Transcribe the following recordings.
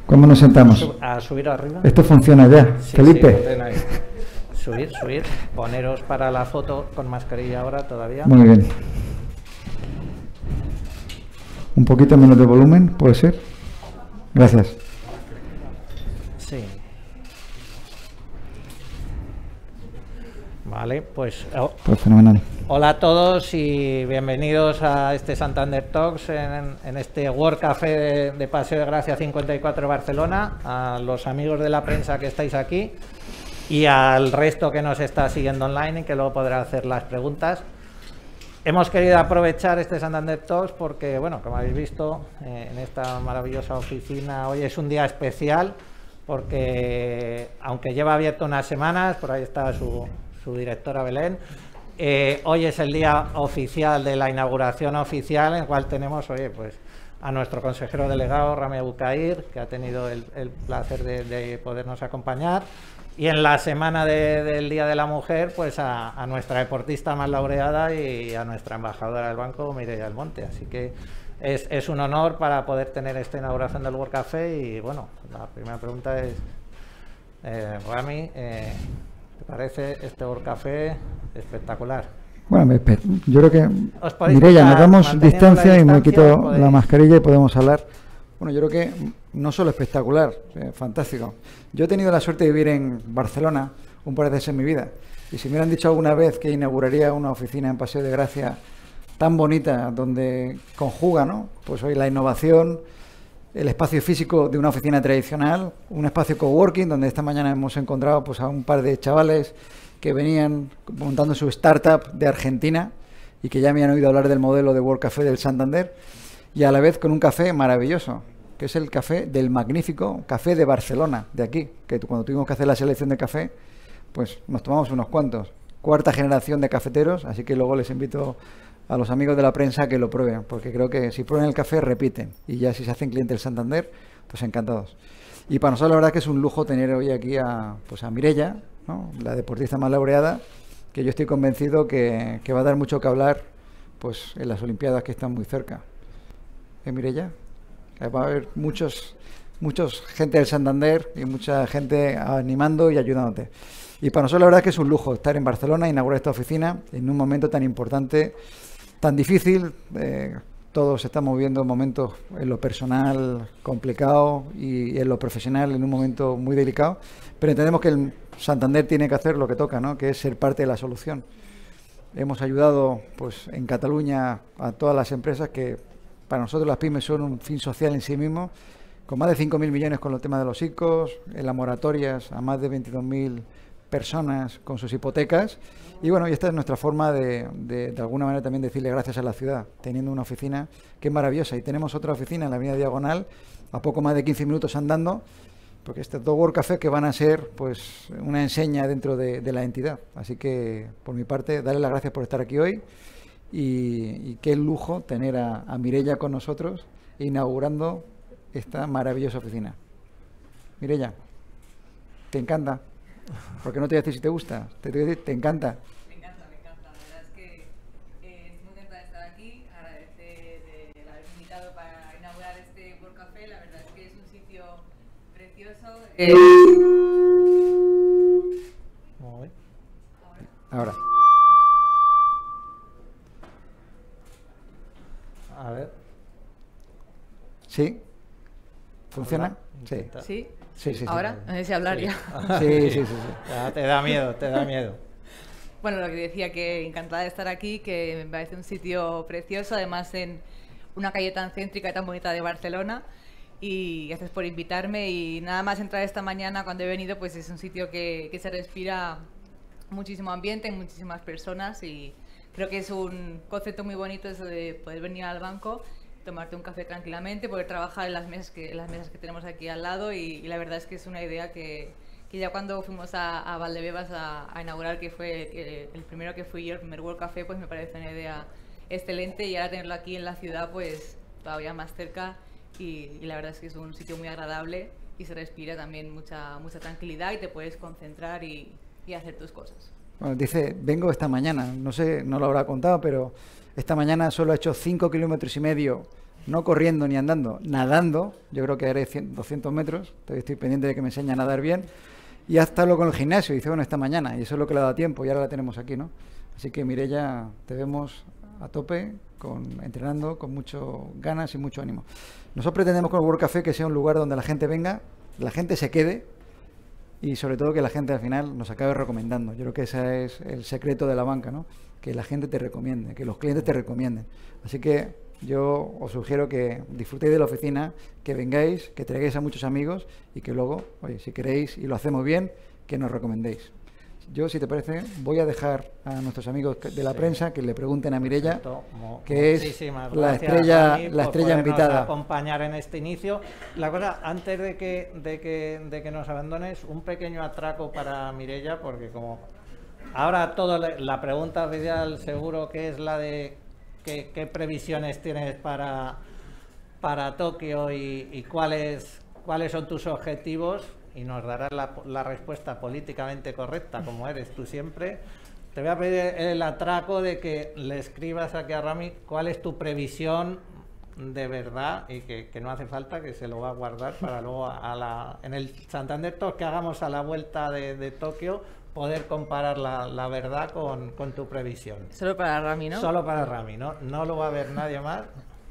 ¿Cómo nos sentamos? A subir arriba. Esto funciona ya. Sí, Felipe. Sí, subir. Poneros para la foto con mascarilla ahora todavía. Muy bien. Un poquito menos de volumen, ¿puede ser? Gracias. Sí. Vale, pues... Pues fenomenal. Hola a todos y bienvenidos a este Santander Talks en este World Café de Paseo de Gracia 54 Barcelona, a los amigos de la prensa que estáis aquí y al resto que nos está siguiendo online y que luego podrá hacer las preguntas. Hemos querido aprovechar este Santander Talks porque, bueno, como habéis visto, en esta maravillosa oficina hoy es un día especial porque, aunque lleva abierto unas semanas, por ahí está su directora Belén, hoy es el día oficial de la inauguración oficial, en el cual tenemos, pues a nuestro consejero delegado, Rami Abukair, que ha tenido el placer de podernos acompañar, y en la semana del Día de la Mujer, pues a nuestra deportista más laureada y a nuestra embajadora del banco, Mireia Almonte. Así que es un honor para poder tener esta inauguración del World Café. Y bueno, la primera pregunta es, Rami, ¿te parece este World Café espectacular? Bueno, yo creo que, Mireia, nos damos distancia y me quito la mascarilla y podemos hablar. Bueno, yo creo que no solo espectacular, fantástico. Yo he tenido la suerte de vivir en Barcelona un par de veces en mi vida. Y si me hubieran dicho alguna vez que inauguraría una oficina en Paseo de Gracia tan bonita, donde conjuga, ¿no?, pues hoy la innovación, el espacio físico de una oficina tradicional, un espacio coworking, donde esta mañana hemos encontrado pues a un par de chavales que venían montando su startup de Argentina y que ya me han oído hablar del modelo de World Café del Santander, y a la vez con un café maravilloso, que es el café del magnífico Café de Barcelona, de aquí, que cuando tuvimos que hacer la selección de café, pues nos tomamos unos cuantos. Cuarta generación de cafeteros, así que luego les invito a los amigos de la prensa a que lo prueben, porque creo que si prueban el café repiten, y ya si se hacen clientes del Santander, pues encantados. Y para nosotros la verdad que es un lujo tener hoy aquí a Mireia, ¿no?, la deportista más laureada, que yo estoy convencido que va a dar mucho que hablar pues en las Olimpiadas que están muy cerca. Mireia, va a haber muchos gente del Santander y mucha gente animando y ayudándote. Y para nosotros la verdad es que es un lujo estar en Barcelona, inaugurar esta oficina en un momento tan importante, tan difícil. Todos estamos viviendo momentos en lo personal complicado y en lo profesional en un momento muy delicado, pero entendemos que el Santander tiene que hacer lo que toca, ¿no?, que es ser parte de la solución. Hemos ayudado pues en Cataluña a todas las empresas que para nosotros las pymes son un fin social en sí mismo, con más de 5.000 millones con los temas de los ICOs, en las moratorias a más de 22.000 personas con sus hipotecas. Y bueno, y esta es nuestra forma de alguna manera también decirle gracias a la ciudad, teniendo una oficina que es maravillosa. Y tenemos otra oficina en la avenida Diagonal, a poco más de 15 minutos andando, porque estos dos World Café que van a ser pues una enseña dentro de la entidad. Así que, por mi parte, darle las gracias por estar aquí hoy. Y qué lujo tener a Mireia con nosotros inaugurando esta maravillosa oficina. Mireia, ¿te encanta? Porque no te voy a decir si te gusta, te voy a decir, ¿te encanta? Me encanta. La verdad es que estoy muy contenta de estar aquí, agradecer el haberme invitado para inaugurar este World Café. La verdad es que es un sitio precioso. Ahora. A ver. ¿Sí? ¿Funciona? Sí. ¿Sí? Sí. ¿Ahora? No sé si hablar ya. Sí. Ya, te da miedo. Bueno, lo que decía, que encantada de estar aquí, que me parece un sitio precioso, además en una calle tan céntrica y tan bonita de Barcelona. Y gracias por invitarme. Y nada más entrar esta mañana cuando he venido, pues es un sitio que se respira muchísimo ambiente, muchísimas personas, y creo que es un concepto muy bonito eso de poder venir al banco, tomarte un café tranquilamente, poder trabajar en las mesas que tenemos aquí al lado, y la verdad es que es una idea que ya cuando fuimos a Valdebebas a inaugurar, que fue el primero que fui yo, el primer World Café, pues me parece una idea excelente, y ahora tenerlo aquí en la ciudad pues todavía más cerca, y la verdad es que es un sitio muy agradable y se respira también mucha tranquilidad y te puedes concentrar y hacer tus cosas. Bueno, dice, vengo esta mañana, no sé, no lo habrá contado, pero esta mañana solo ha hecho 5,5 kilómetros no corriendo ni andando, nadando. Yo creo que haré 200 metros, todavía estoy pendiente de que me enseñe a nadar bien. Y hasta luego con el gimnasio, dice, bueno, esta mañana, y eso es lo que le da tiempo, y ahora la tenemos aquí, ¿no? Así que Mireia, te vemos a tope, entrenando con mucho ganas y mucho ánimo. Nosotros pretendemos con el World Café que sea un lugar donde la gente venga, la gente se quede, y sobre todo que la gente al final nos acabe recomendando. Yo creo que ese es el secreto de la banca, ¿no? Que la gente te recomiende, que los clientes te recomienden. Así que yo os sugiero que disfrutéis de la oficina, que vengáis, que traigáis a muchos amigos y que luego, oye, si queréis y lo hacemos bien, que nos recomendéis. Yo, si te parece, voy a dejar a nuestros amigos de la prensa que le pregunten a Mireia, que es la estrella invitada. Acompañar en este inicio. La cosa, antes de que nos abandones, un pequeño atraco para Mireia, porque como ahora la pregunta oficial seguro que es la de qué previsiones tienes para Tokio y cuáles son tus objetivos. Y nos darás la respuesta políticamente correcta, como eres tú siempre. Te voy a pedir el atraco de que le escribas aquí a Rami cuál es tu previsión de verdad y que no hace falta, que se lo va a guardar para luego en el Santander Talk que hagamos a la vuelta de Tokio, poder comparar la verdad con tu previsión. Solo para Rami, ¿no? Solo para Rami, no lo va a ver nadie más.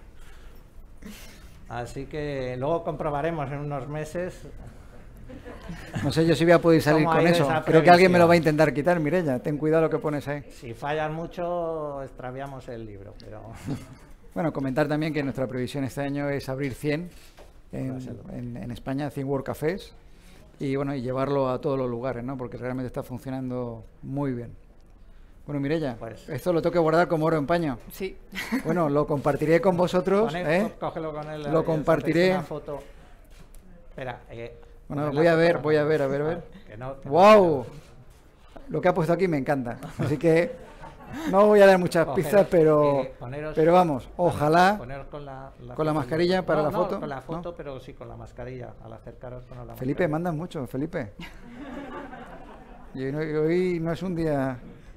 Así que luego comprobaremos en unos meses. No sé yo si voy a poder salir con eso. Creo que alguien me lo va a intentar quitar, Mireia. Ten cuidado lo que pones ahí. Si fallan mucho, extraviamos el libro. Pero... Bueno, comentar también que nuestra previsión este año es abrir 100 en España, 100 World Cafés. Y bueno, y llevarlo a todos los lugares, ¿no? Porque realmente está funcionando muy bien. Bueno, Mireia, pues esto lo tengo que guardar como oro en paño. Sí. Bueno, lo compartiré con vosotros. Cógelo con él. Lo compartiré. Una foto. Espera, bueno, voy a ver. ¡Wow! Lo que ha puesto aquí me encanta. Así que no voy a dar muchas pistas, pero vamos, ojalá con la mascarilla para la foto. No con la foto, pero sí con la mascarilla. Al acercaros con la mascarilla. Felipe, mandas mucho, Felipe. Y hoy no es un día...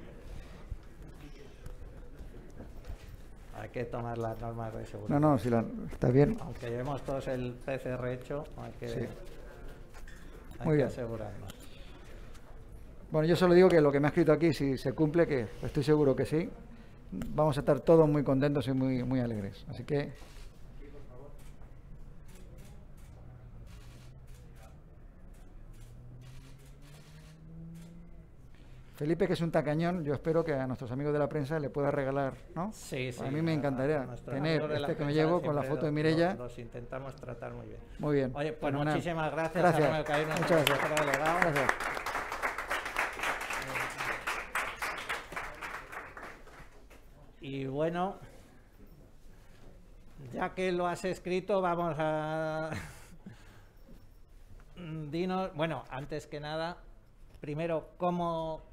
Hay que tomar las normas de seguridad. No, si está bien. Aunque llevemos todos el PCR hecho, hay que... Sí. Muy bien. Asegurarnos. Bueno, yo solo digo que lo que me ha escrito aquí, si se cumple, que estoy seguro que sí, vamos a estar todos muy contentos y muy alegres. Así que... Felipe, que es un tacañón, yo espero que a nuestros amigos de la prensa le pueda regalar, ¿no? Sí. A mí me encantaría tener que me llevo con la foto de Mireia. Los intentamos tratar muy bien. Muy bien. Oye, pues muchísimas gracias. Muchas gracias. Gracias. Y bueno, ya que lo has escrito, vamos a... Dinos, bueno, antes que nada, primero, ¿cómo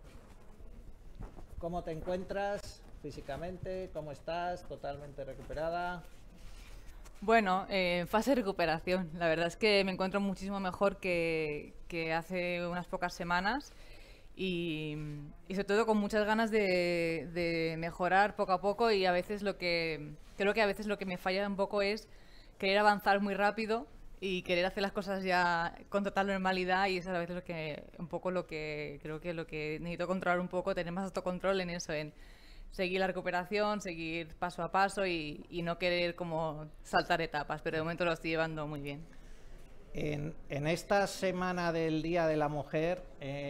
te encuentras físicamente? ¿Cómo estás? ¿Totalmente recuperada? Bueno, en fase de recuperación. La verdad es que me encuentro muchísimo mejor que hace unas pocas semanas y sobre todo con muchas ganas de mejorar poco a poco, y a veces creo que a veces lo que me falla un poco es querer avanzar muy rápido y querer hacer las cosas ya con total normalidad, y eso es a veces lo que creo que lo que necesito controlar un poco, tener más autocontrol en eso, en seguir la recuperación, seguir paso a paso y no querer como saltar etapas, pero de momento lo estoy llevando muy bien. En esta semana del Día de la Mujer,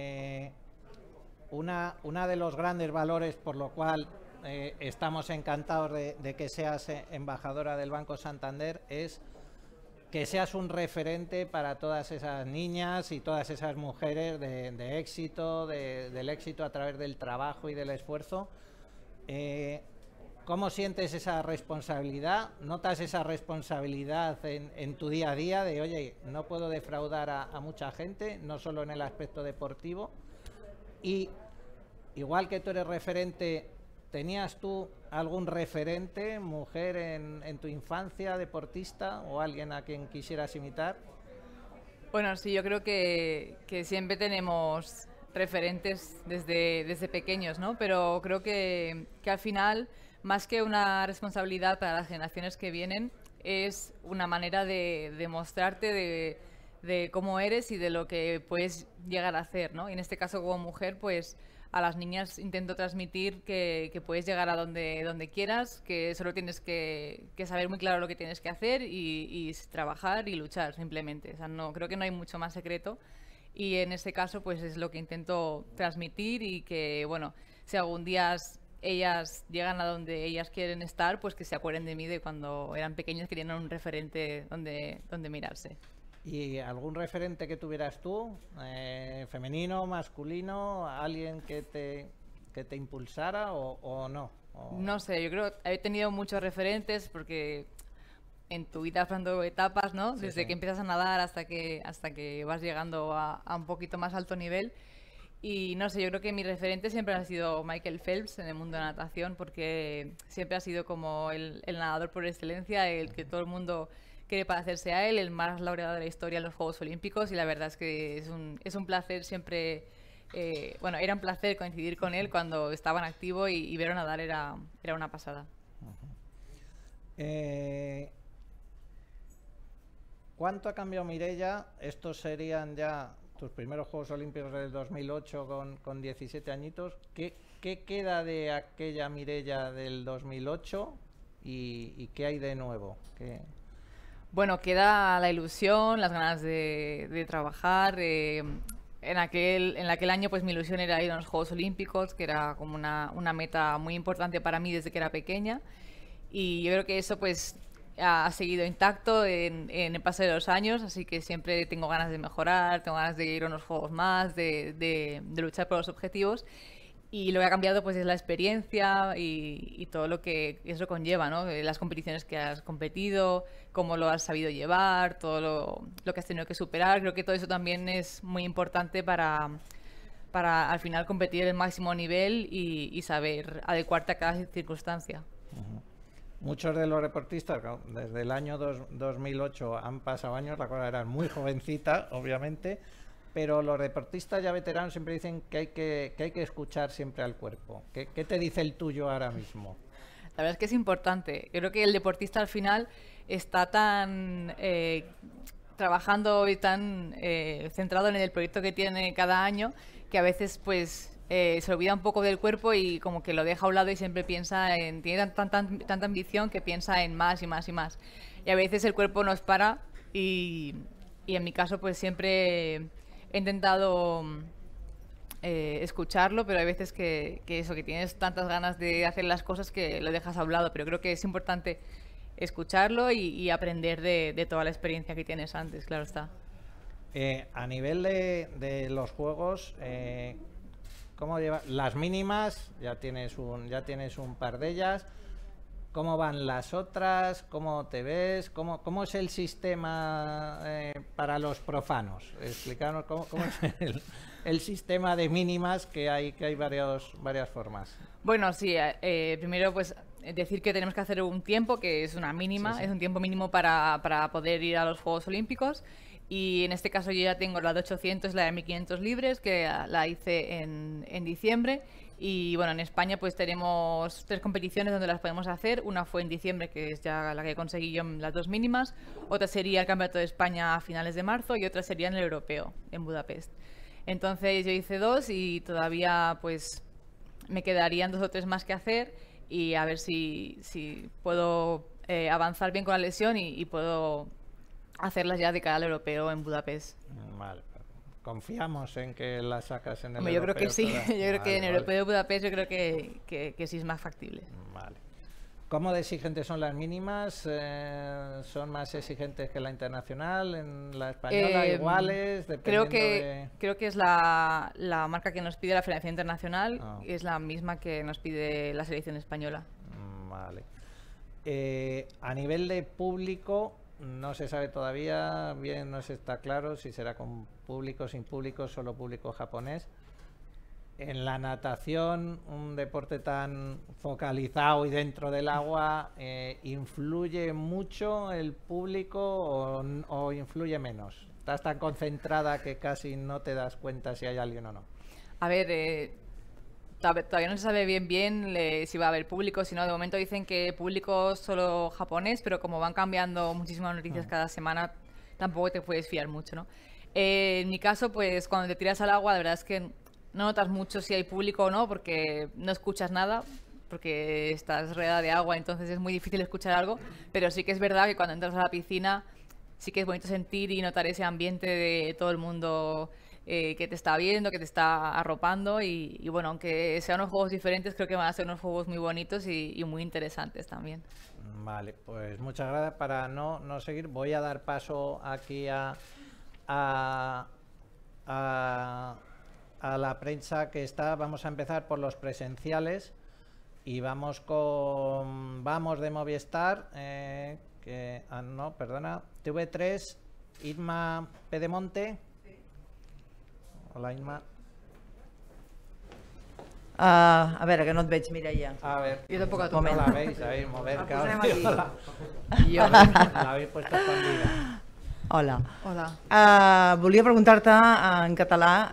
una de los grandes valores por lo cual estamos encantados de que seas embajadora del Banco Santander es que seas un referente para todas esas niñas y todas esas mujeres de éxito, del éxito a través del trabajo y del esfuerzo. ¿Cómo sientes esa responsabilidad? ¿Notas esa responsabilidad en tu día a día de, oye, no puedo defraudar a mucha gente, no solo en el aspecto deportivo? Y igual que tú eres referente, ¿tenías tú algún referente, mujer en tu infancia, deportista, o alguien a quien quisieras imitar? Bueno, sí, yo creo que siempre tenemos referentes desde pequeños, ¿no? Pero creo que al final, más que una responsabilidad para las generaciones que vienen, es una manera de mostrarte de cómo eres y de lo que puedes llegar a hacer, ¿no? Y en este caso, como mujer, pues a las niñas intento transmitir que puedes llegar a donde quieras, que solo tienes que saber muy claro lo que tienes que hacer y trabajar y luchar, simplemente. O sea, creo que no hay mucho más secreto. Y en este caso, pues es lo que intento transmitir y que, bueno, si algún día ellas llegan a donde ellas quieren estar, pues que se acuerden de mí de cuando eran pequeñas, que tenían un referente donde mirarse. ¿Y algún referente que tuvieras tú, femenino, masculino, alguien que te impulsara o no? No sé, yo creo que he tenido muchos referentes porque en tu vida hablando etapas, ¿no? Sí, Desde que empiezas a nadar hasta que vas llegando a un poquito más alto nivel. Y no sé, yo creo que mi referente siempre ha sido Michael Phelps en el mundo de la natación, porque siempre ha sido como el nadador por excelencia, el que todo el mundo quiere parecerse a él, el más laureado de la historia en los Juegos Olímpicos, y la verdad es que es un placer siempre, bueno, era un placer coincidir con él cuando estaba en activo y verlo nadar era una pasada. ¿Cuánto ha cambiado Mireia? Estos serían ya tus primeros Juegos Olímpicos del 2008 con 17 añitos. ¿Qué queda de aquella Mireia del 2008 y qué hay de nuevo? Bueno, queda la ilusión, las ganas de trabajar. En aquel año pues mi ilusión era ir a los Juegos Olímpicos, que era como una meta muy importante para mí desde que era pequeña. Y yo creo que eso pues ha seguido intacto en el paso de los años, así que siempre tengo ganas de mejorar, tengo ganas de ir a unos juegos más, de luchar por los objetivos. Y lo que ha cambiado pues es la experiencia y todo lo que eso conlleva, ¿no? Las competiciones que has competido, cómo lo has sabido llevar, todo lo que has tenido que superar. Creo que todo eso también es muy importante para al final competir en el máximo nivel y saber adecuarte a cada circunstancia. Uh-huh. Muchos de los deportistas, desde el año 2008 han pasado años, la cosa era muy jovencita, obviamente, pero los deportistas ya veteranos siempre dicen que hay que escuchar siempre al cuerpo. ¿Qué te dice el tuyo ahora mismo? La verdad es que es importante. Yo creo que el deportista al final está tan trabajando y tan centrado en el proyecto que tiene cada año que a veces pues se olvida un poco del cuerpo y como que lo deja a un lado y siempre piensa tiene tanta ambición que piensa en más y más y más. Y a veces el cuerpo nos para y en mi caso pues siempre he intentado escucharlo, pero hay veces que tienes tantas ganas de hacer las cosas que lo dejas a un lado, pero creo que es importante escucharlo y aprender de toda la experiencia que tienes antes, claro está. A nivel de los juegos, ¿cómo lleva? Las mínimas, ya tienes un par de ellas. ¿Cómo van las otras? ¿Cómo te ves? ¿Cómo es el sistema para los profanos? Explícanos cómo es el sistema de mínimas, que hay varias formas. Bueno, sí, primero pues decir que tenemos que hacer un tiempo que es una mínima, sí. Es un tiempo mínimo para poder ir a los Juegos Olímpicos. Y en este caso yo ya tengo la de 800, la de 1500 libres, que la hice en diciembre. Y bueno, en España pues tenemos 3 competiciones donde las podemos hacer. Una fue en diciembre, que es ya la que conseguí yo en las 2 mínimas. Otra sería el Campeonato de España a finales de marzo y otra sería en el Europeo, en Budapest. Entonces yo hice 2 y todavía pues me quedarían 2 o 3 más que hacer y a ver si puedo avanzar bien con la lesión y puedo hacerlas ya de cara al Europeo en Budapest. Vale. Confiamos en que la sacas en el Europeo. Yo creo que sí, yo creo que en el Europeo de Budapest yo creo que sí es más factible. Vale. ¿Cómo de exigentes son las mínimas? ¿Son más exigentes que la internacional? ¿En la española iguales? Creo que es la marca que nos pide la Federación Internacional, es la misma que nos pide la selección española. Vale. A nivel de público, no se sabe todavía, bien, no se está claro si será con público, sin público, solo público japonés. En la natación, un deporte tan focalizado y dentro del agua, ¿influye mucho el público o influye menos? ¿Estás tan concentrada que casi no te das cuenta si hay alguien o no? A ver, todavía no se sabe bien si va a haber público, si no, de momento dicen que público solo japonés, pero como van cambiando muchísimas noticias cada semana, tampoco te puedes fiar mucho, ¿no? En mi caso, pues cuando te tiras al agua, la verdad es que no notas mucho si hay público o no, porque no escuchas nada, porque estás rodeada de agua, entonces es muy difícil escuchar algo, pero sí que es verdad que cuando entras a la piscina sí que es bonito sentir y notar ese ambiente de todo el mundo que te está viendo, que te está arropando y bueno, aunque sean unos juegos diferentes, creo que van a ser unos juegos muy bonitos y muy interesantes también. Vale, pues muchas gracias. Para no seguir, voy a dar paso aquí a la prensa que está. Vamos a empezar por los presenciales y vamos de Movistar, no, perdona, TV3, Irma Pedemonte. Hola, Irma. A veure, que no et veig, Mireia. A ver, yo tampoco a tu no la veis, a ver, mover, la habéis puesto escondida. Hola. Hola. Volia preguntar-te en català,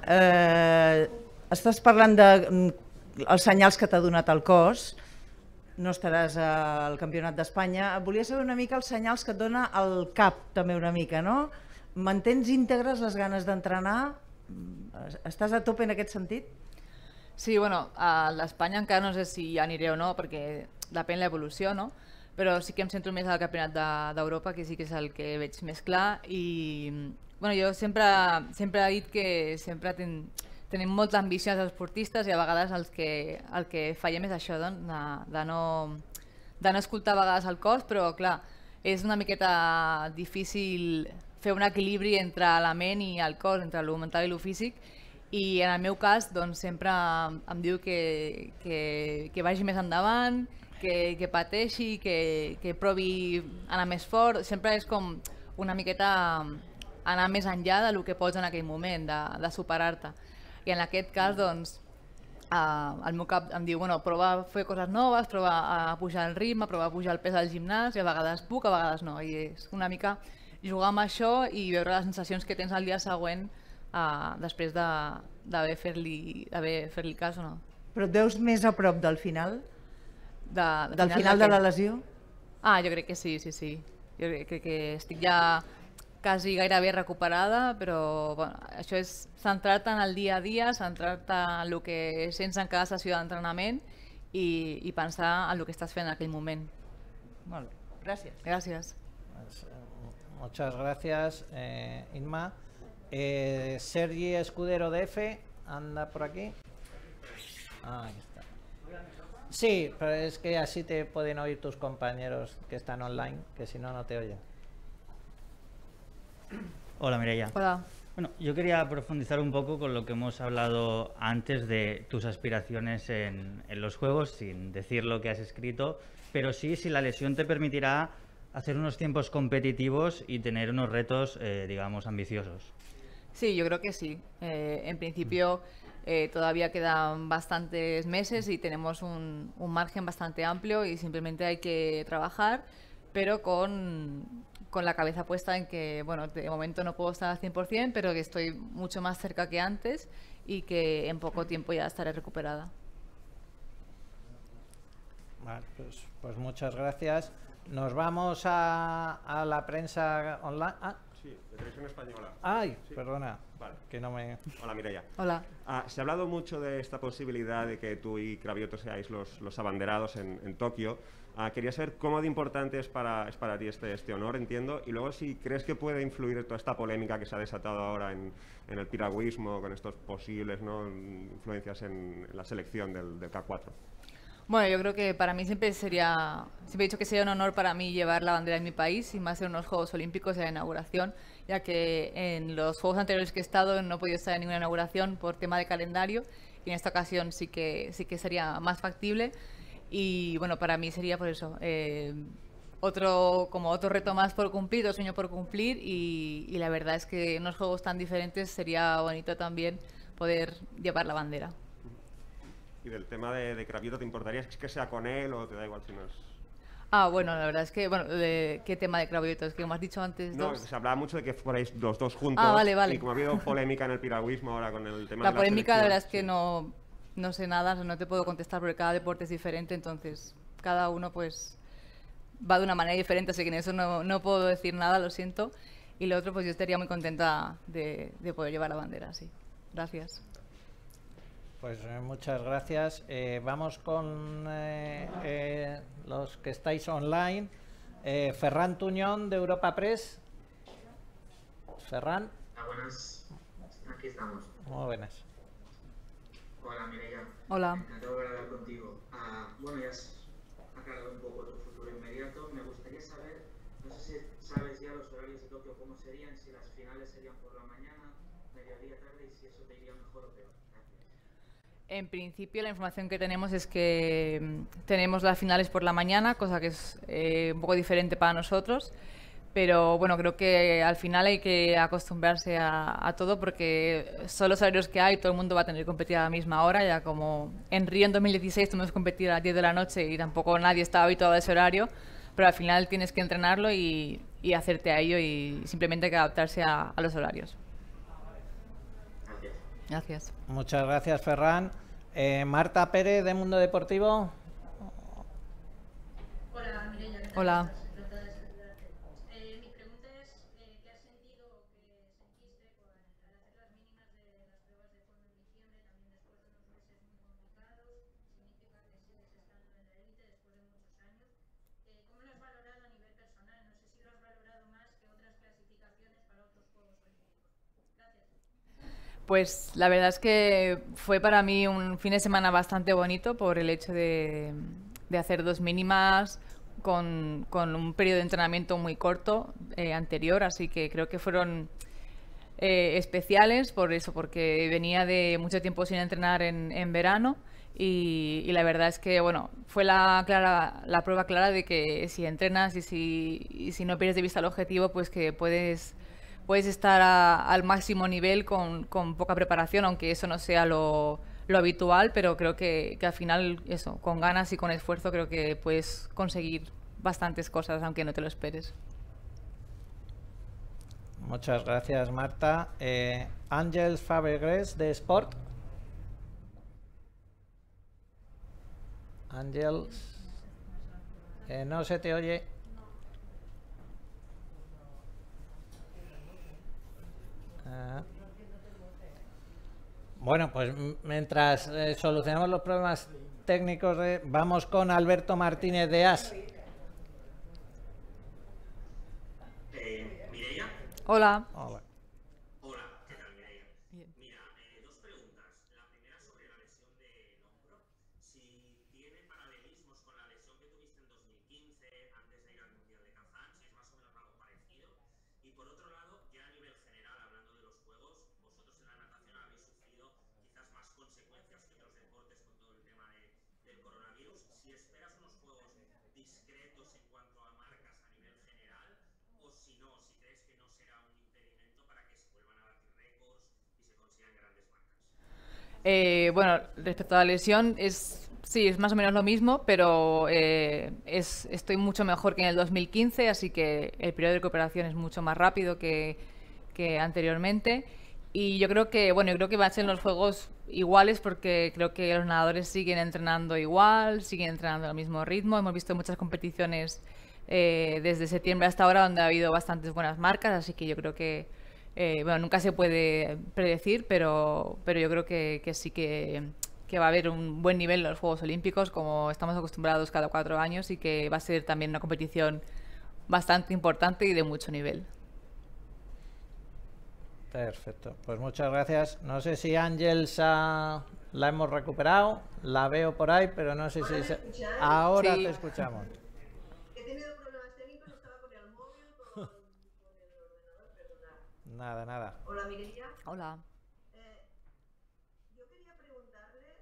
estàs parlant dels senyals que t'ha donat el cos, no estaràs al Campionat d'Espanya. Volia saber una mica els senyals que et dona el cap, també una mica, no? Mantens íntegres les ganes d'entrenar? Estàs a tope en aquest sentit? Sí, bueno, a l'Espanya encara no sé si aniré o no, perquè depèn l'evolució, no? Però sí que em centro més al Campionat d'Europa, que sí que és el que veig més clar. I bueno, jo sempre he dit que sempre tenim molta ambició els esportistes i a vegades el que fallem és això, de no escoltar a vegades el cos, però clar, és una miqueta difícil fer un equilibri entre la ment i el cos, entre el mental i el físic, i en el meu cas doncs, sempre em diu que vagi més endavant, que pateixi, que provi anar més fort. Sempre és com una miqueta anar més enllà del que pots en aquell moment, de superar-te. I en aquest cas, doncs, el meu cap em diu, bueno, prova a fer coses noves, prova a pujar el ritme, prova a pujar el pes al gimnàs, i a vegades puc, a vegades no. I és una mica jugar amb això i veure les sensacions que tens el dia següent després d'haver fet-li cas o no. Però et veus més a prop del final? Del final de la lesió? Jo crec que sí. Jo crec que estic ja quasi gairebé recuperada, però bueno, això és centrar-te en el dia a dia, centrar-te en el que sents en cada sessió d'entrenament i pensar en el que estàs fent en aquell moment. Molt bé, gràcies. Gràcies. Muchas gracias, Inma. Sergi Escudero DF, anda por aquí. Ahí está. Sí, pero es que así te pueden oír tus compañeros que están online, que si no, no te oyen. Hola, Mireia. Hola. Bueno, yo quería profundizar un poco con lo que hemos hablado antes de tus aspiraciones en los juegos, sin decir lo que has escrito, pero sí si la lesión te permitirá hacer unos tiempos competitivos y tener unos retos, digamos, ambiciosos. Sí, yo creo que sí. En principio todavía quedan bastantes meses y tenemos un margen bastante amplio y simplemente hay que trabajar, pero con la cabeza puesta en que, bueno, de momento no puedo estar al 100%, pero que estoy mucho más cerca que antes y que en poco tiempo ya estaré recuperada. Vale, pues muchas gracias. Nos vamos a la prensa online. Sí, de Televisión Española. Ay, sí. Perdona. Vale. Que no me... Hola, Mireia. Hola. Se ha hablado mucho de esta posibilidad de que tú y Cravioto seáis los abanderados en Tokio. Quería saber cómo de importante es para ti este honor, entiendo, y luego si crees que puede influir toda esta polémica que se ha desatado ahora en el piragüismo con estos posibles, ¿no?, influencias en la selección del K4. Bueno, yo creo que para mí siempre he dicho que sería un honor para mí llevar la bandera de mi país y más en unos Juegos Olímpicos de la inauguración, ya que en los Juegos anteriores que he estado no he podido estar en ninguna inauguración por tema de calendario y en esta ocasión sí que sería más factible y bueno, para mí sería por eso otro reto más por cumplir, otro sueño por cumplir y la verdad es que en unos Juegos tan diferentes sería bonito también poder llevar la bandera. ¿Y del tema de Cravioto te importaría que sea con él o te da igual si no es...? Bueno, la verdad es que, bueno, ¿qué tema de Cravioto? Es que como has dicho antes... No, se hablaba mucho de que fuerais los dos juntos. Vale. Y como ha habido polémica en el piragüismo ahora con el tema la de la polémica, selección, la verdad es que no no sé nada, no te puedo contestar porque cada deporte es diferente, entonces cada uno pues va de una manera diferente, así que en eso no puedo decir nada, lo siento. Y lo otro, pues yo estaría muy contenta de poder llevar la bandera, sí. Gracias. Pues muchas gracias. Vamos con los que estáis online. Ferran Tuñón, de Europa Press. Ferran. Buenas, aquí estamos. Muy buenas. Hola, Mireia. Hola. Encantado de hablar contigo. Bueno, ya has aclarado un poco tu futuro inmediato. Me gustaría saber, no sé si sabes ya los horarios de Tokio, cómo serían, si las finales serían por la mañana, mediodía, tarde, y si eso te iría mejor o peor. Gracias. En principio, la información que tenemos es que tenemos las finales por la mañana, cosa que es un poco diferente para nosotros. Pero bueno, creo que al final hay que acostumbrarse a todo porque son los horarios que hay, todo el mundo va a tener que competir a la misma hora, ya como en Río en 2016 tuvimos que competir a las 10 de la noche y tampoco nadie estaba habituado a ese horario, pero al final tienes que entrenarlo y hacerte a ello y simplemente hay que adaptarse a los horarios. Gracias. Gracias. Muchas gracias, Ferran. Marta Pérez, de Mundo Deportivo. Hola, Mireia. Hola. Pues la verdad es que fue para mí un fin de semana bastante bonito por el hecho de hacer 2 mínimas con un periodo de entrenamiento muy corto anterior, así que creo que fueron especiales por eso, porque venía de mucho tiempo sin entrenar en verano y la verdad es que bueno, fue la prueba clara de que si entrenas y si no pierdes de vista el objetivo, pues que puedes estar al máximo nivel con poca preparación, aunque eso no sea lo habitual, pero creo que al final, eso, con ganas y con esfuerzo, creo que puedes conseguir bastantes cosas, aunque no te lo esperes. Muchas gracias, Marta. Ángels Fabregas, de Sport. Ángels, no se te oye. Bueno, pues mientras solucionamos los problemas técnicos, vamos con Alberto Martínez, de AS. ¿Mireia? Hola. Hola. Hola, ¿qué tal, Mireia? Bien. Mira, 2 preguntas. La primera sobre la lesión del hombro. Si tiene paralelismos con la lesión que tuviste en 2015, antes de ir al Mundial de Kazán, si es más o menos algo parecido. Y por otro lado, ya a nivel general, hablando de los Juegos, vosotros en la natación habéis sufrido quizás más consecuencias que otros deportes con todo el tema del coronavirus. Si esperas unos Juegos discretos en cuanto a marcas a nivel general, o si no, si crees que no será un impedimento para que se vuelvan a batir récords y se consigan grandes marcas. Bueno, respecto a la lesión, sí, es más o menos lo mismo, pero estoy mucho mejor que en el 2015, así que el periodo de recuperación es mucho más rápido que anteriormente. Y yo creo que van a ser los juegos iguales porque creo que los nadadores siguen entrenando igual, siguen entrenando al mismo ritmo. Hemos visto muchas competiciones desde septiembre hasta ahora donde ha habido bastantes buenas marcas, así que yo creo que nunca se puede predecir, pero yo creo que sí que va a haber un buen nivel en los Juegos Olímpicos, como estamos acostumbrados cada 4 años, y que va a ser también una competición bastante importante y de mucho nivel. Perfecto, pues muchas gracias. No sé si Ángels la hemos recuperado, la veo por ahí, pero no sé si... Ahora Sí. te escuchamos. He tenido problemas técnicos, estaba con el móvil, con el ordenador, perdonad. Nada. Hola, Mireia. Hola. Yo quería preguntarle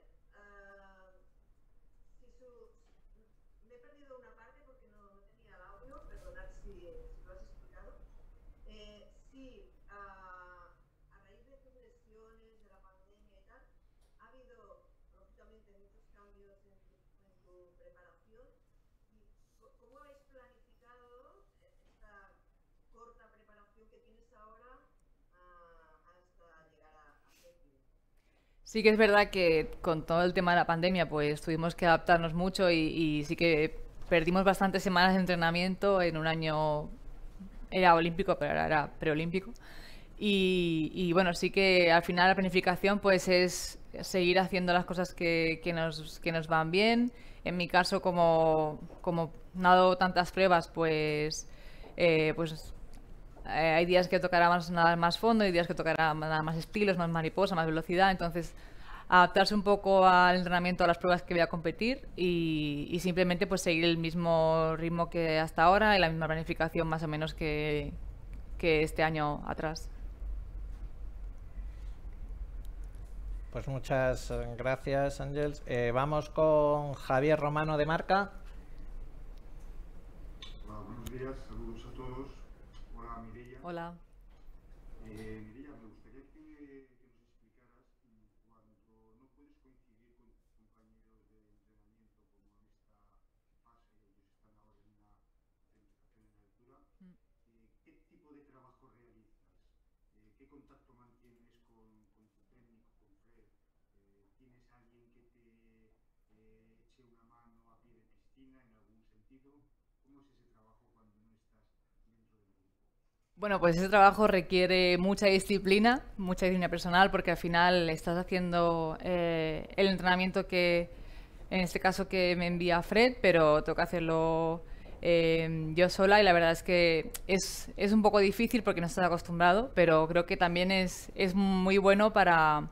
me he perdido una parte porque no tenía el audio, perdonad si lo has explicado. Si a raíz de tus lesiones, de la pandemia y tal, ha habido, lógicamente, muchos cambios en tu preparación. ¿Cómo habéis planificado esta corta preparación que tienes ahora hasta llegar a Tokio? Sí que es verdad que con todo el tema de la pandemia pues tuvimos que adaptarnos mucho y sí que perdimos bastantes semanas de entrenamiento en un año, era olímpico, pero ahora era preolímpico. Y bueno, sí que al final la planificación pues es seguir haciendo las cosas que nos van bien. En mi caso, como nado tantas pruebas, hay días que tocará más nadar más fondo, hay días que tocará nadar más estilos, más mariposa, más velocidad. Entonces, adaptarse un poco al entrenamiento, a las pruebas que voy a competir y simplemente pues seguir el mismo ritmo que hasta ahora y la misma planificación más o menos que este año atrás. Pues muchas gracias, Ángels. Vamos con Javier Romano de Marca. Hola, buenos días, saludos a todos. Hola, Mireia. Hola. Mireia, me gustaría que nos explicaras cuando no puedes coincidir con tus compañeros de entrenamiento como en esta fase, ellos están ahora en una planificación en altura, ¿qué tipo de trabajo realizas? ¿Qué contacto mantienes con tu técnico, con Fred? ¿Tienes alguien que te eche una mano a pie de piscina en algún sentido? ¿Cómo es ese trabajo cuando no estás dentro del grupo? Bueno, pues ese trabajo requiere mucha disciplina personal, porque al final estás haciendo el entrenamiento que, en este caso, que me envía Fred, pero toca hacerlo yo sola y la verdad es que es un poco difícil porque no estás acostumbrado, pero creo que también es muy bueno para...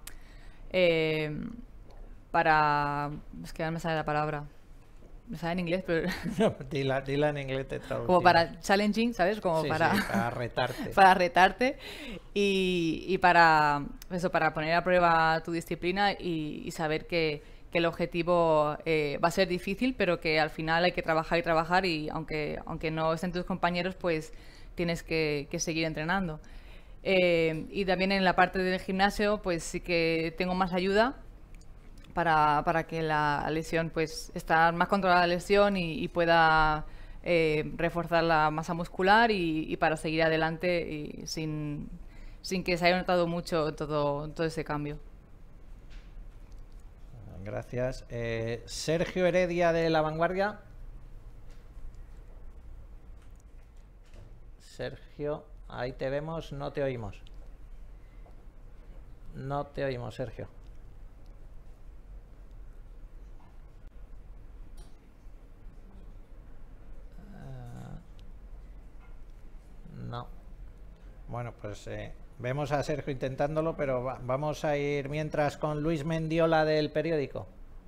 Es que no me sale la palabra. Me sale en inglés, pero... No, dila en inglés, te traduzco. Como para challenging, ¿sabes? Como Sí, para... sí, para retarte. para retarte y para eso, para poner a prueba tu disciplina y saber que el objetivo va a ser difícil, pero que al final hay que trabajar y aunque no estén tus compañeros, pues tienes que seguir entrenando. Y también en la parte del gimnasio, pues sí que tengo más ayuda para que la lesión, pues estar más controlada la lesión y pueda reforzar la masa muscular y para seguir adelante y sin que se haya notado mucho todo ese cambio. Gracias. Sergio Heredia de La Vanguardia. Sergio, ahí te vemos, no te oímos. No te oímos, Sergio. No. Bueno, pues vemos a Sergio intentándolo, pero vamos a ir mientras con Luis Mendiola del periódico.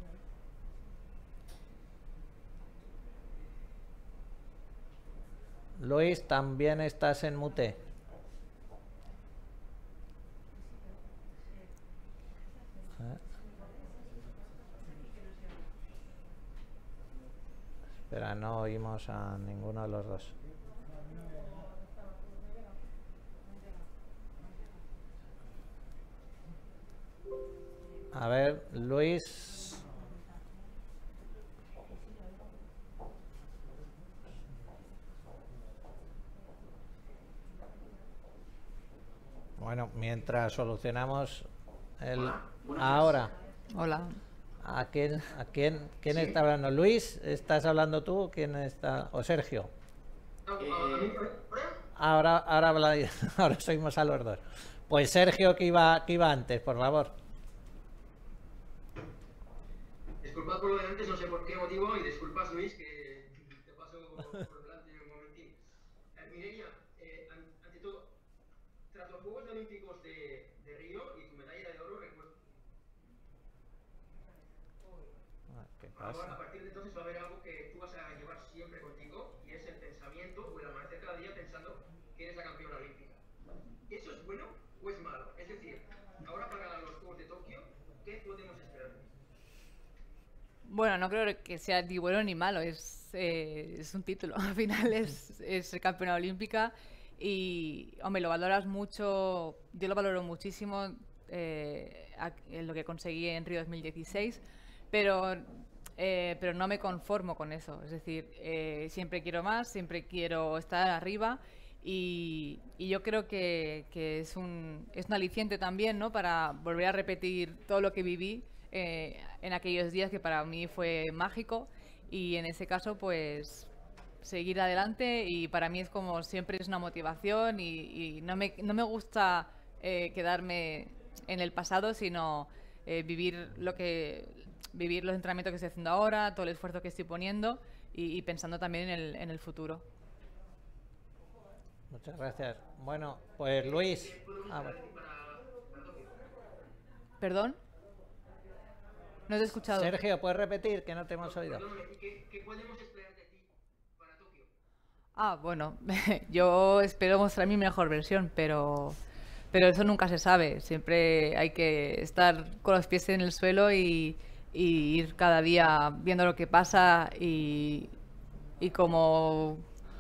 Luis, también estás en mute. Espera, no oímos a ninguno de los dos. A ver, Luis. Bueno, mientras solucionamos el... Ahora. Hola. ¿A quién está hablando? ¿Luis? ¿Estás hablando tú? ¿Quién está? ¿O Sergio? Ahora oímos a los dos. Pues Sergio, que iba antes, por favor. Disculpad por lo de antes, no sé por qué motivo, y disculpas, Luis, que te paso por delante un momentín. Mireia, ante todo, tras los Juegos Olímpicos de Río y tu medalla de oro, recuerdo... ¿Qué pasa? Ahora, a partir de entonces va a haber algo que tú vas a llevar siempre contigo, y es el pensamiento o el amanecer cada día pensando que eres la campeona olímpica. ¿Eso es bueno o es malo? Es decir, ahora para los Juegos de Tokio, ¿qué podemos esperar? Bueno, no creo que sea ni bueno ni malo, es un título. Al final es ser campeona olímpica y, hombre, lo valoras mucho, yo lo valoro muchísimo en lo que conseguí en Río 2016, pero no me conformo con eso. Es decir, siempre quiero más, siempre quiero estar arriba y yo creo que es un aliciente también, ¿no? Para volver a repetir todo lo que viví en aquellos días, que para mí fue mágico, y en ese caso pues seguir adelante, y para mí es como siempre es una motivación, y no me gusta quedarme en el pasado, sino vivir los entrenamientos que estoy haciendo ahora, todo el esfuerzo que estoy poniendo, y pensando también en el futuro. Muchas gracias. Bueno, pues Luis. Bueno. ¿Perdón? No te he escuchado. Sergio, ¿puedes repetir? Que no te hemos oído. ¿Qué podemos esperar de ti para Tokio? Bueno, yo espero mostrar mi mejor versión, pero eso nunca se sabe. Siempre hay que estar con los pies en el suelo y ir cada día viendo lo que pasa, y como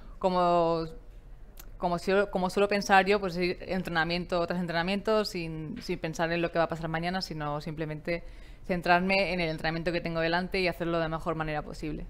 suelo pensar yo, pues ir entrenamiento tras entrenamiento sin pensar en lo que va a pasar mañana, sino simplemente centrarme en el entrenamiento que tengo delante y hacerlo de la mejor manera posible.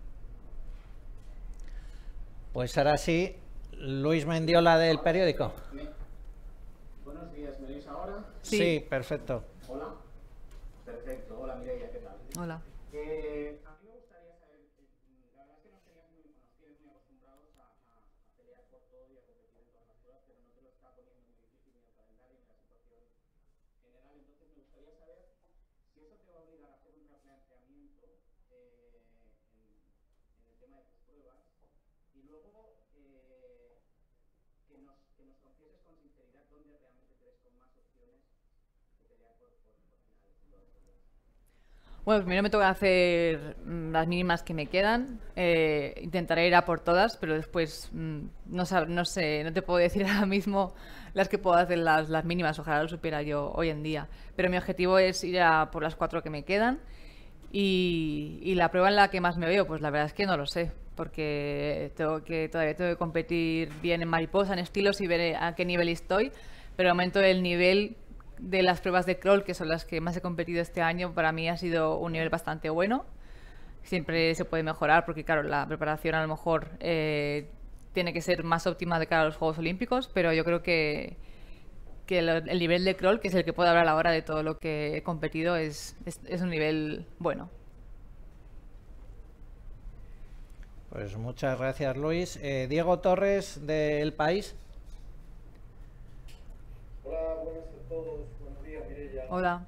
Pues ahora sí, Luis Mendiola del periódico. Buenos días, ¿me oís ahora? Sí, perfecto. Hola. Perfecto. Hola, Mireia, ¿qué tal? Hola. A mí me gustaría saber, la verdad es que nos tienes muy acostumbrados a pelear por todo y a competir en todas las pruebas, pero no te lo está poniendo muy difícil ni el calendario ni la situación general. Entonces me gustaría saber si eso te va a obligar a hacer un replanteamiento en el tema de tus pruebas, y luego que nos confieses con sinceridad dónde realmente te ves con más opciones de pelear por finales en todas las pruebas. Bueno, primero me toca hacer las mínimas que me quedan. Intentaré ir a por todas, pero después no sé, no te puedo decir ahora mismo las que puedo hacer las mínimas. Ojalá lo supiera yo hoy en día. Pero mi objetivo es ir a por las 4 que me quedan. Y la prueba en la que más me veo, pues la verdad es que no lo sé, porque todavía tengo que competir bien en mariposa, en estilos, y ver a qué nivel estoy. Pero de momento el nivel de las pruebas de crawl, que son las que más he competido este año, para mí ha sido un nivel bastante bueno. Siempre se puede mejorar, porque claro, la preparación a lo mejor tiene que ser más óptima de cara a los Juegos Olímpicos, pero yo creo que el nivel de crawl, que es el que puedo hablar ahora de todo lo que he competido, es un nivel bueno. Pues muchas gracias, Luis. Diego Torres, del País. Hola, buenas a todos. Buenos días, Mireia. Hola.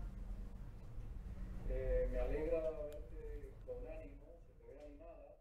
Me alegra verte con ánimo, se te ve animada.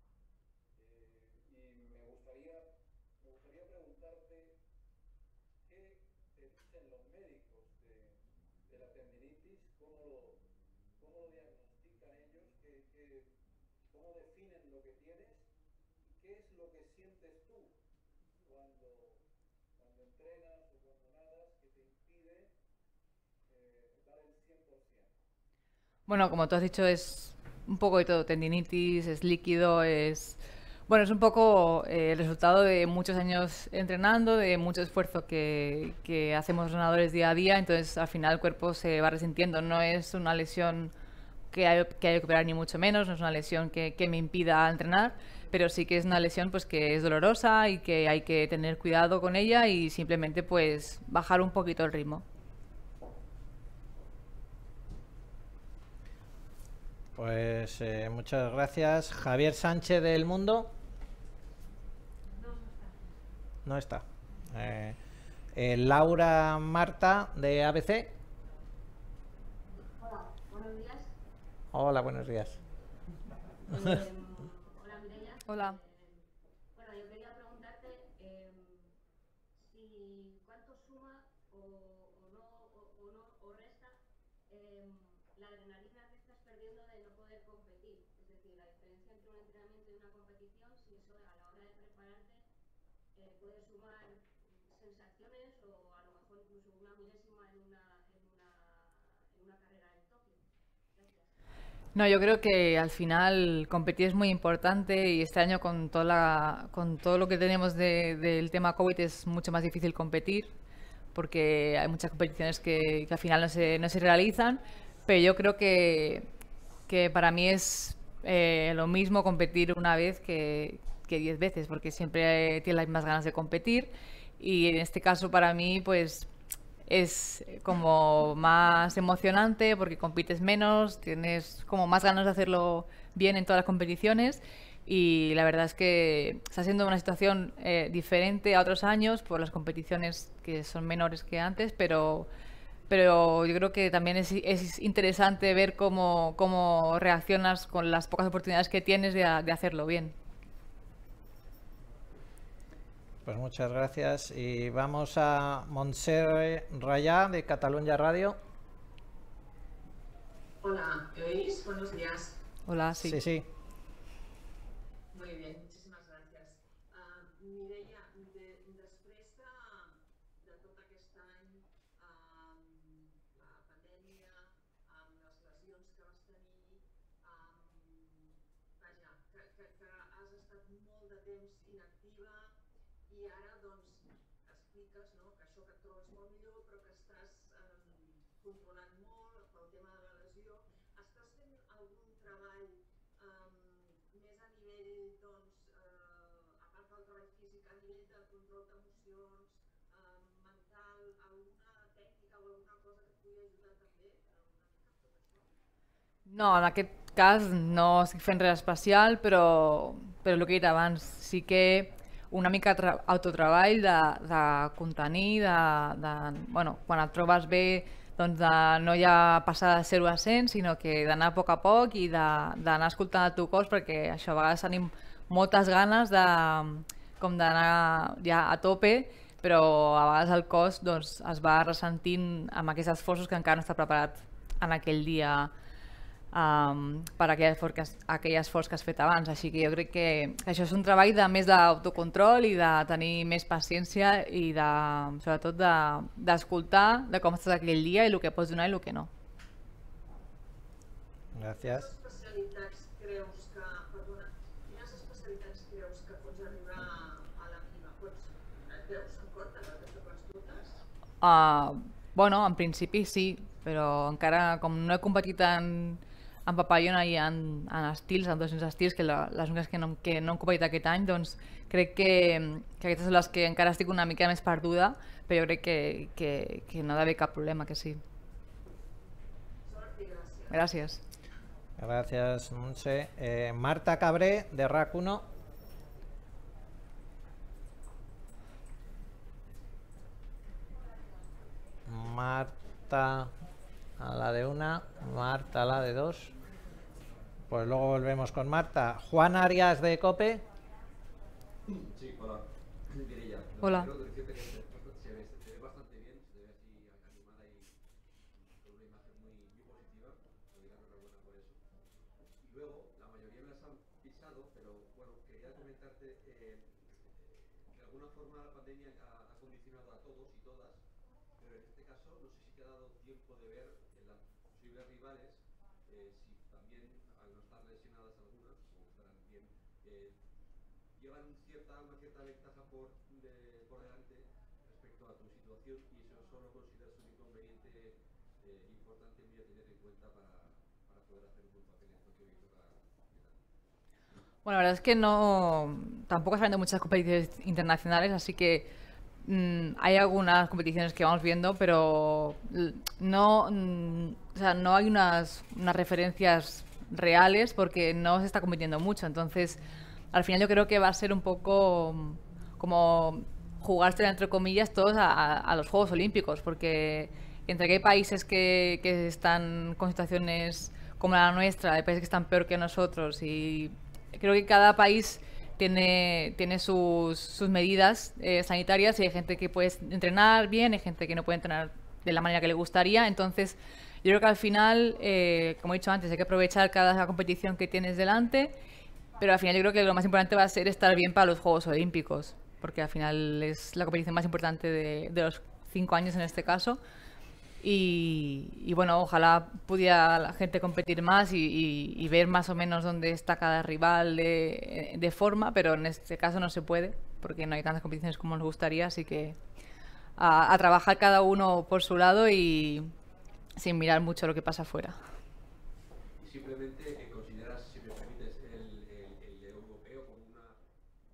Y me gustaría preguntarte qué te dicen los médicos de la tendinitis, cómo lo diagnostican ellos, cómo definen lo que tienes, y qué es lo que sientes tú cuando entrenas o cuando nadas que te impide dar el 100%. Bueno, como tú has dicho, es un poco de todo. Tendinitis, es líquido, bueno, es un poco el resultado de muchos años entrenando, de mucho esfuerzo que hacemos los nadadores día a día. Entonces, al final el cuerpo se va resintiendo. No es una lesión que hay que operar, ni mucho menos. No es una lesión que me impida entrenar, pero sí que es una lesión pues que es dolorosa y que hay que tener cuidado con ella, y simplemente pues bajar un poquito el ritmo. Pues muchas gracias. Javier Sánchez, del Mundo. No está. Laura Marta, de ABC. Hola, buenos días. Hola, buenos días. Hola, Mireia. Hola. Bueno, yo quería preguntarte si cuánto suma o resta la adrenalina que estás perdiendo de no poder competir. Es decir, la diferencia entre un entrenamiento y una competición, si eso a la hora de prepararte puede sumar sensaciones, o a lo mejor incluso una milésima en una carrera en Tokio. Gracias. No, yo creo que al final competir es muy importante, y este año con todo lo que tenemos del tema COVID es mucho más difícil competir, porque hay muchas competiciones que al final no se realizan, pero yo creo que para mí es lo mismo competir una vez que 10 veces, porque siempre tienes las mismas ganas de competir. Y en este caso para mí, pues es como más emocionante porque compites menos, tienes como más ganas de hacerlo bien en todas las competiciones. Y la verdad es que está siendo una situación diferente a otros años por las competiciones que son menores que antes, pero yo creo que también es interesante ver cómo reaccionas con las pocas oportunidades que tienes de hacerlo bien. Pues muchas gracias y vamos a Montse Rayá de Catalunya Radio. Hola, ¿me oís? Buenos días. Hola, sí. Sí, sí. Muy bien, muchísimas gràcies. Mireia, després de tot aquest any, la pandèmia, amb les lesions que vas tenir, vaja, que has estat molt de temps inactiva i ara doncs expliques, no?, que això, que et trobes molt millor però que estàs controlant molt pel tema de la lesió. Estàs fent algun treball més a nivell, doncs, a part del treball físic, a nivell de control d'emocions, mental, alguna tècnica o alguna cosa que et pugui ajudar també una mica amb tot això? No, en aquest cas no estic fent res especial, però el que he dit abans, sí que una mica autotreball de contenir, bueno, quan et trobes bé, doncs de no ja passar de 0 a 100, sinó que d'anar a poc a poc i d'anar escoltant el teu cos, perquè això a vegades tenim moltes ganes com d'anar ja a tope, però a vegades el cos doncs, es va ressentint amb aquests esforços que encara no està preparat en aquell dia per aquell esforç que has fet abans. Així que jo crec que això és un treball de més d'autocontrol i de tenir més paciència i sobretot d'escoltar de com estàs aquell dia i el que pots donar i el que no. Gràcies. Quines especialitats creus que pots arribar a la mínima? Et veus en compte de totes totes? Bueno, en principi sí, però encara com no he competit en papallona i en estils, en 200 estils, que les úniques que no hem competit aquest any, doncs crec que aquestes són les que encara estic una mica més perduda, però jo crec que no ha d'haver cap problema, que sí. Gràcies. Gràcies, Montse. Marta Cabré, de RAC1. Marta a la de una, Marta a la de dos. Pues luego volvemos con Marta. Juan Arias, de COPE. Sí, hola. Mireia, hola. Quiero decirte que se ve bastante bien, se ve así animada y con una imagen muy positiva. Te doy la enhorabuena por eso. Y luego, la mayoría me las han pisado, pero bueno, quería comentarte de alguna forma la pandemia ha condicionado a todos y todas, pero en este caso no sé si te ha dado tiempo de ver las posibles rivales, si también al no estar lesionadas algunas, como estarán bien, llevan una cierta ventaja por delante respecto a tu situación, y eso solo consideras un inconveniente importante muy a tener en cuenta para poder hacer un buen papel en Tokio y tocar. Bueno, la verdad es que tampoco salen de muchas competiciones internacionales, así que hay algunas competiciones que vamos viendo, pero no hay unas referencias reales porque no se está compitiendo mucho. Entonces, al final yo creo que va a ser un poco como jugarse, entre comillas, todos a los Juegos Olímpicos, porque entre que hay países que están con situaciones como la nuestra, hay países que están peor que nosotros, y creo que cada país tiene sus medidas sanitarias, y hay gente que puede entrenar bien, hay gente que no puede entrenar de la manera que le gustaría. Entonces yo creo que al final, como he dicho antes, hay que aprovechar cada competición que tienes delante, pero al final yo creo que lo más importante va a ser estar bien para los Juegos Olímpicos, porque al final es la competición más importante de los 5 años en este caso. Y bueno, ojalá pudiera la gente competir más y ver más o menos dónde está cada rival de forma, pero en este caso no se puede, porque no hay tantas competiciones como nos gustaría, así que a trabajar cada uno por su lado y sin mirar mucho lo que pasa afuera. Simplemente consideras, si me permites, el europeo como una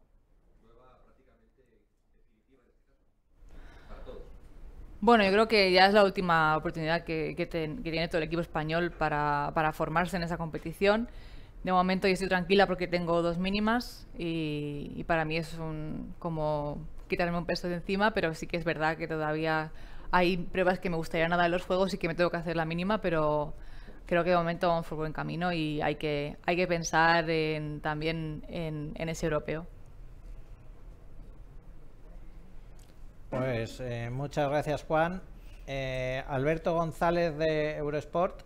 Bueno, yo creo que ya es la última oportunidad que tiene todo el equipo español para formarse en esa competición. De momento yo estoy tranquila porque tengo 2 mínimas y para mí es como quitarme un peso de encima, pero sí que es verdad que todavía hay pruebas que me gustaría nadar en los juegos y que me tengo que hacer la mínima, pero creo que de momento vamos por buen camino y hay que pensar también en ese europeo. Pues muchas gracias, Juan. Alberto González de Eurosport.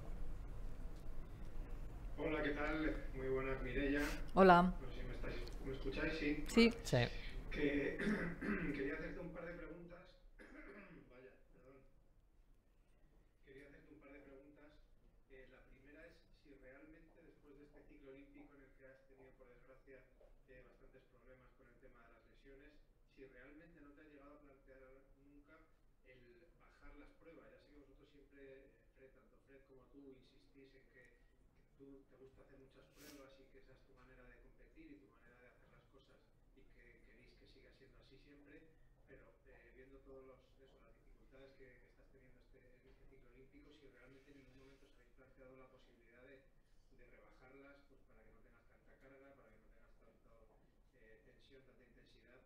Hola, ¿qué tal? Muy buenas, Mireia. Hola. No sé si me escucháis, ¿sí? Sí. Sí. Que quería hacerte un par de preguntas. Vaya, perdón. Quería hacerte un par de preguntas. La primera es si realmente después de este ciclo olímpico en el que has tenido, por desgracia, bastantes problemas con el tema de las lesiones, si realmente no te ha llegado a plantear nunca el bajar las pruebas. Ya sé que vosotros siempre, tanto Fred como tú, insistís en que tú te gusta hacer muchas pruebas y que esa es tu manera de competir y tu manera de hacer las cosas y que queréis que siga siendo así siempre, pero viendo todas las dificultades que estás teniendo en este ciclo olímpico, si realmente en ningún momento os habéis planteado la posibilidad de rebajarlas, pues para que no tengas tanta carga, para que no tengas tanta tensión, tanta intensidad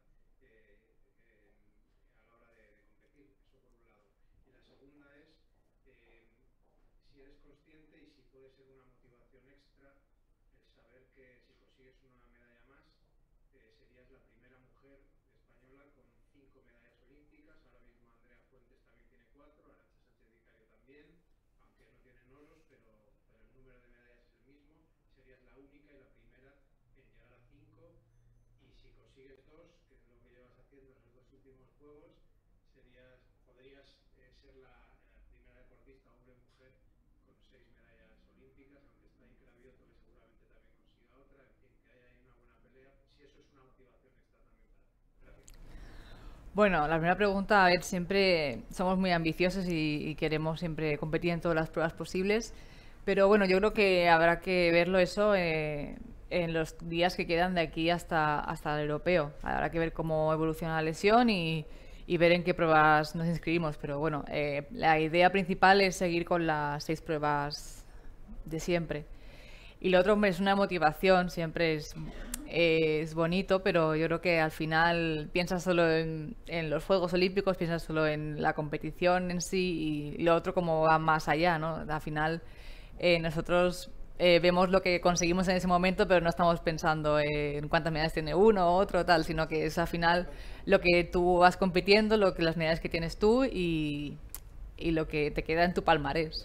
a la hora de competir. Eso por un lado. Y la segunda es si eres consciente y si puede ser una motivación extra el saber que si consigues una medalla más serías la primera mujer española con 5 medallas olímpicas. Ahora mismo Andrea Fuentes también tiene 4, Arantxa Sánchez Vicario también, aunque no tienen oros, pero el número de medallas es el mismo. Serías la única y la primera en llegar a 5, y si consigues 2, que es lo que llevas haciendo en los 2 últimos juegos, podrías ser la primera deportista, hombre o mujer, con 6 medallas olímpicas, aunque está ahí Cravioto, que seguramente también consiga otra. En fin, que hay ahí una buena pelea. Si eso es una motivación extra también para... Gracias. Bueno, la primera pregunta, a ver, siempre somos muy ambiciosos y queremos siempre competir en todas las pruebas posibles, pero bueno, yo creo que habrá que verlo eso en los días que quedan de aquí hasta el europeo. Habrá que ver cómo evoluciona la lesión y ver en qué pruebas nos inscribimos, pero bueno, la idea principal es seguir con las 6 pruebas de siempre. Y lo otro, hombre, es una motivación, siempre es bonito, pero yo creo que al final piensas solo en los Juegos Olímpicos, piensas solo en la competición en sí, y lo otro como va más allá, ¿no? Al final nosotros vemos lo que conseguimos en ese momento, pero no estamos pensando en cuántas medallas tiene uno o otro, tal, sino que es al final lo que tú vas compitiendo, las medallas que tienes tú y lo que te queda en tu palmarés.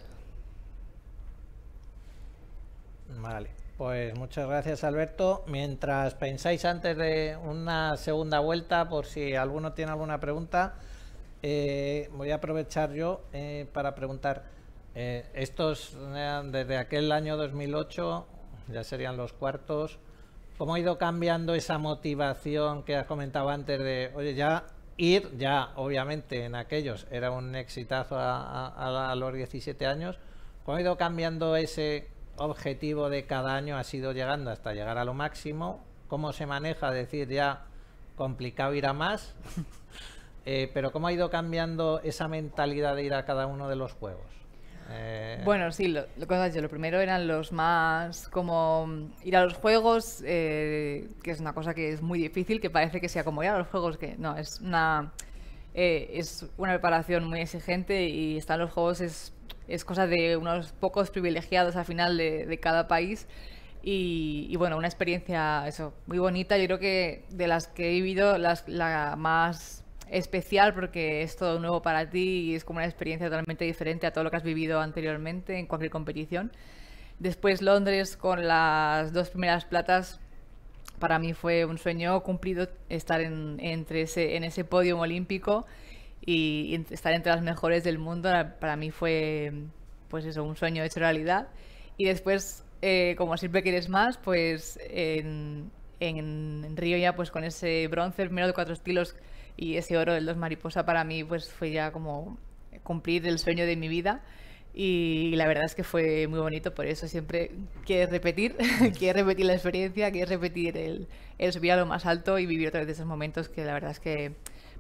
Vale, pues muchas gracias, Alberto. Mientras pensáis antes de una segunda vuelta, por si alguno tiene alguna pregunta, voy a aprovechar yo para preguntar. Estos, desde aquel año 2008, ya serían los cuartos, ¿cómo ha ido cambiando esa motivación que has comentado antes de, oye, ya obviamente en aquellos era un exitazo a los 17 años, ¿cómo ha ido cambiando ese objetivo de cada año? ¿Has ido llegando hasta llegar a lo máximo? ¿Cómo se maneja? Decir, ya complicado ir a más, pero ¿cómo ha ido cambiando esa mentalidad de ir a cada uno de los juegos? Bueno, sí, lo primero eran los más como ir a los juegos, que es una cosa que es muy difícil, que parece que sea como ir a los juegos, que no, es una preparación muy exigente y estar en los juegos es cosa de unos pocos privilegiados al final de cada país y bueno, una experiencia muy bonita. Yo creo que de las que he vivido, la más especial, porque es todo nuevo para ti y es como una experiencia totalmente diferente a todo lo que has vivido anteriormente en cualquier competición. Después Londres con las 2 primeras platas, para mí fue un sueño cumplido estar en ese podio olímpico y estar entre las mejores del mundo. Para mí fue pues eso, un sueño hecho realidad. Y después, como siempre quieres más, pues en Río ya pues con ese bronce, el primero de 4 estilos y ese oro del 2 mariposa, para mí pues fue ya como cumplir el sueño de mi vida y la verdad es que fue muy bonito. Por eso siempre quieres repetir quieres repetir la experiencia, quieres repetir el subir a lo más alto y vivir otra vez esos momentos que la verdad es que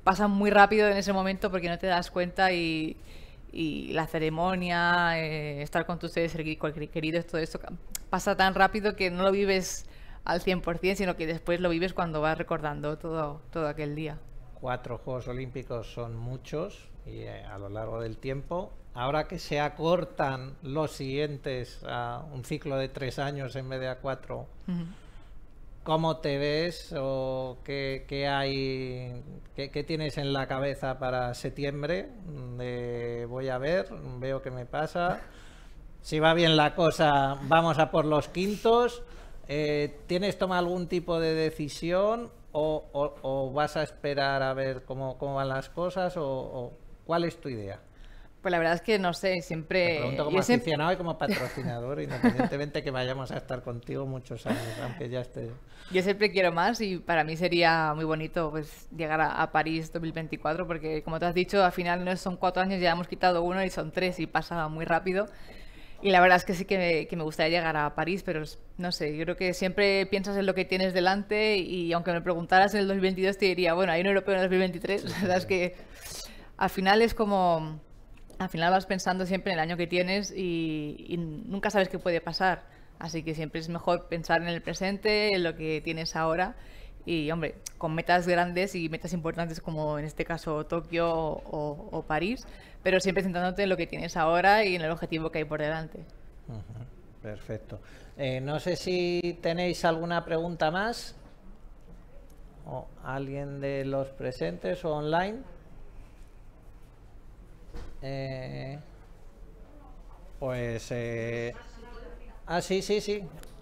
pasa muy rápido en ese momento porque no te das cuenta y la ceremonia, estar con tus seres queridos, todo esto pasa tan rápido que no lo vives al 100%, sino que después lo vives cuando vas recordando todo aquel día. 4 Juegos Olímpicos son muchos y a lo largo del tiempo. Ahora que se acortan los siguientes a un ciclo de 3 años en vez de a 4, ¿cómo te ves o qué hay, qué tienes en la cabeza para septiembre? Voy a ver, veo qué me pasa. Si va bien la cosa, vamos a por los quintos. ¿Tienes tomado algún tipo de decisión o vas a esperar a ver cómo van las cosas o cuál es tu idea? Pues la verdad es que no sé, siempre... Te pregunto como aficionado y como patrocinador, independientemente que vayamos a estar contigo muchos años, aunque ya esté... Yo siempre quiero más y para mí sería muy bonito pues llegar a París 2024 porque, como te has dicho, al final no son 4 años, ya hemos quitado 1 y son 3 y pasa muy rápido. Y la verdad es que sí que me gustaría llegar a París, pero no sé, yo creo que siempre piensas en lo que tienes delante y aunque me preguntaras en el 2022 te diría, bueno, hay un europeo en el 2023, la verdad es que al final es como... Al final vas pensando siempre en el año que tienes y nunca sabes qué puede pasar. Así que siempre es mejor pensar en el presente, en lo que tienes ahora. Y, hombre, con metas grandes y metas importantes como en este caso Tokio o París, pero siempre centrándote en lo que tienes ahora y en el objetivo que hay por delante. Perfecto. No sé si tenéis alguna pregunta más. ¿O alguien de los presentes o online? Sí.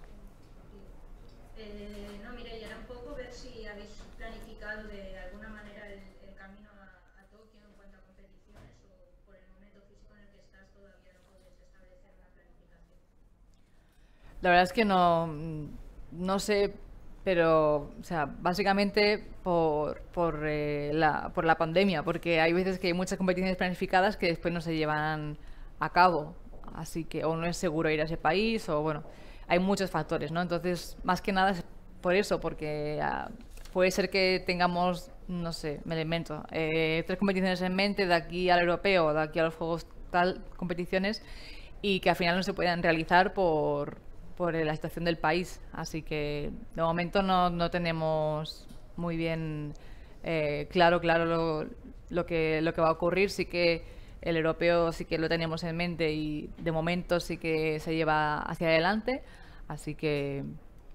No, Mireia, era un poco ver si habéis planificado de alguna manera el camino a Tokio en cuanto a competiciones o por el momento físico en el que estás todavía no puedes establecer una planificación. La verdad es que no sé, pero o sea, básicamente por la pandemia, porque hay veces que hay muchas competiciones planificadas que después no se llevan a cabo, así que o no es seguro ir a ese país o bueno, hay muchos factores, ¿no? Entonces, más que nada es por eso, porque puede ser que tengamos, no sé, me lo invento, 3 competiciones en mente de aquí al europeo, de aquí a los Juegos competiciones y que al final no se puedan realizar por la situación del país, así que de momento no tenemos muy bien claro lo que va a ocurrir. Sí que el europeo sí que lo tenemos en mente y de momento sí que se lleva hacia adelante, así que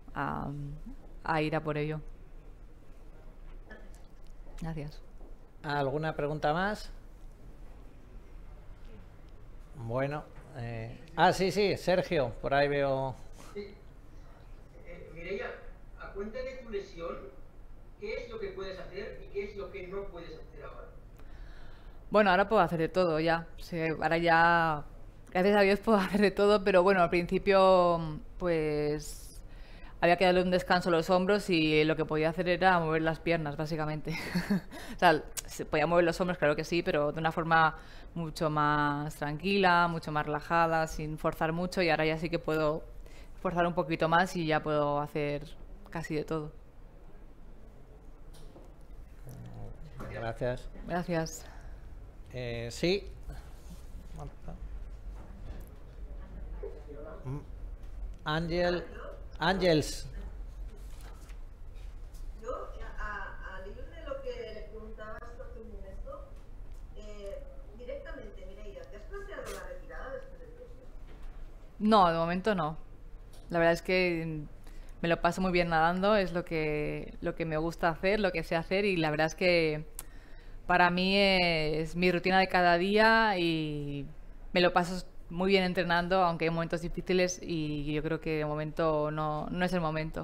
a ir a por ello. Gracias. ¿Alguna pregunta más? Bueno, sí, Sergio, por ahí veo... Sí. Mireia, a cuenta de tu lesión, ¿qué es lo que puedes hacer y qué es lo que no puedes hacer ahora? Bueno, ahora puedo hacer de todo ya. Sí, ahora ya, gracias a Dios, puedo hacer de todo, pero bueno, al principio pues había que darle un descanso a los hombros y lo que podía hacer era mover las piernas, básicamente. O sea, se podía mover los hombros, claro que sí, pero de una forma mucho más tranquila, mucho más relajada, sin forzar mucho, y ahora ya sí que puedo forzar un poquito más y ya puedo hacer casi de todo. Gracias. Gracias. Sí. Ángels. Yo, al hilo de lo que le preguntabas hace un momento, directamente, Mireia, ¿te has planteado la retirada después de Tokio? No, de momento no. La verdad es que me lo paso muy bien nadando, es lo que me gusta hacer, lo que sé hacer, y la verdad es que para mí es mi rutina de cada día y me lo paso muy bien entrenando, aunque hay momentos difíciles y yo creo que de momento no es el momento.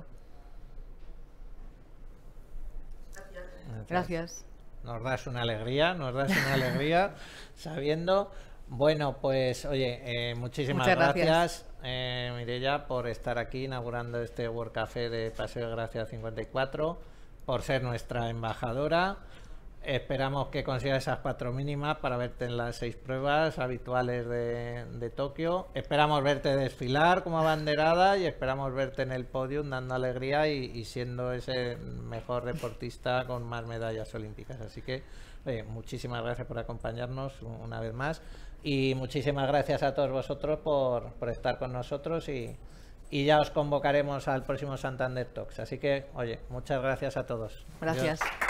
Gracias. Nos das una alegría sabiendo. Bueno, pues oye, muchísimas gracias. Mireia, por estar aquí inaugurando este World Café de Paseo de Gracia 54, por ser nuestra embajadora. esperamos que consigas esas 4 mínimas para verte en las 6 pruebas habituales de Tokio. Esperamos verte desfilar como abanderada y esperamos verte en el podium dando alegría y siendo ese mejor deportista con más medallas olímpicas. Así que, oye, muchísimas gracias por acompañarnos una vez más y muchísimas gracias a todos vosotros por estar con nosotros y ya os convocaremos al próximo Santander Talks. Así que, oye, muchas gracias a todos. Gracias. Adiós.